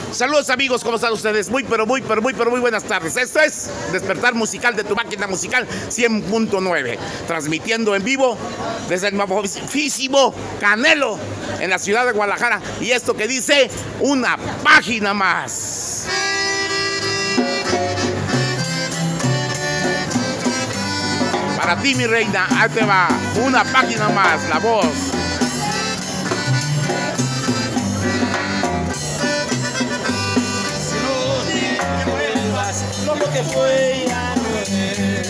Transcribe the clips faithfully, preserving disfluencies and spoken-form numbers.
Saludos amigos, ¿cómo están ustedes? Muy, pero muy, pero muy, pero muy buenas tardes. Esto es Despertar Musical de tu máquina musical cien punto nueve, transmitiendo en vivo desde el famosísimo Canelo en la ciudad de Guadalajara. Y esto que dice, una página más. Para ti, mi reina, ahí te va, una página más, la voz. Como que fue ya no es.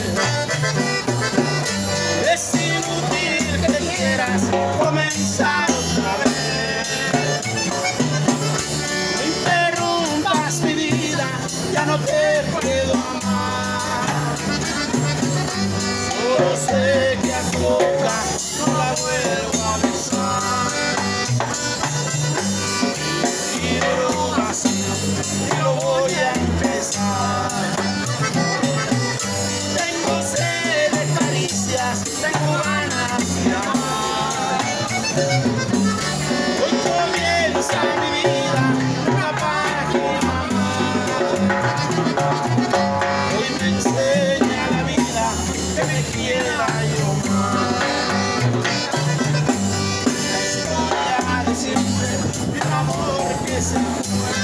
Es inútil que te quieras comenzar otra vez. No interrumpas mi vida, ya no te puedo amar. Solo sé que a tu boca no la vuelvo a besar. Y no lo así, y lo voy a empezar. Tengo ganas de amar. Hoy comienza mi vida una página más. Hoy me enseña la vida que me quiera yo más. La historia de siempre de un amor que se fue.